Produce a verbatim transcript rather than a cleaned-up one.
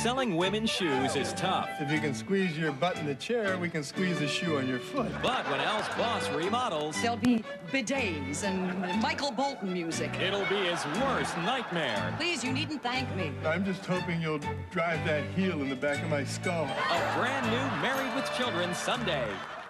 selling women's shoes is tough. If you can squeeze your butt in the chair, we can squeeze the shoe on your foot. But when Al's boss remodels, there'll be bidets and Michael Bolton music. It'll be his worst nightmare. Please, you needn't thank me. I'm just hoping you'll drive that heel in the back of my skull. A brand new Married with Children Sunday.